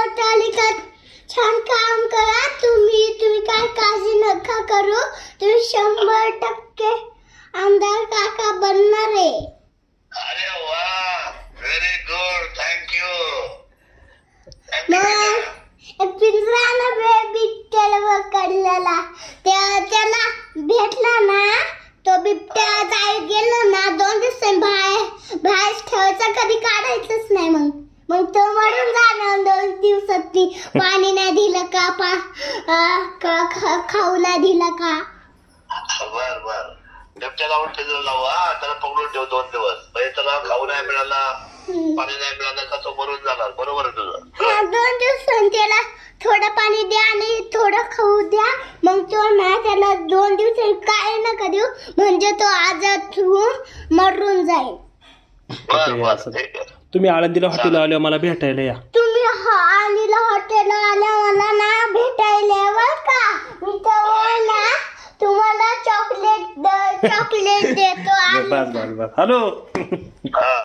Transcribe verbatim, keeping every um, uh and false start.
नगरपालिकेत छान काम करा तुम्ही तुम्ही काय काळजी नका करू तुम्ही शंभर टक्के आमदार काका बनणार आहे. अरे वा व्हेरी गुड थँक्यू. मग पिंजरा ना बिबट्याला पकडलेला त्याला भेटला ना तो बिबट्या जाय गेला ना दोन दिवस बाहेर बाहेर ठेवायचा कधी काढायचंच नाही. मग मग तो मरून जाणार दोन दिवसात. ती पाणी नाही दिलं का पा खाऊ नाही दिलं का. बर बर बिबट्याला उठे लावू हा त्याला पकडून ठेव दोन दिवस म्हणजे त्याला खाऊ नाही मिळाला पाणी नाही मिळालं का तो मरून जाणार. बरोबर आहे तुझं. दोन दिवसांनी त्याला थोडं पाणी द्या आणि थोडं खाऊ द्या मग तो ना त्याला दोन दिवस काय नका देऊ म्हणजे तो आजाद होऊन मरून जाईल. तुम्ही आळंदीला हॉटेल आल्या मला भेटायला या. तुम्ही आळंदीला हॉटेल आल्या मला ना भेटायला बर का. मी तर ना तुम्हाला चॉकलेट चॉकलेट देतो. बस बस बस हॅलो.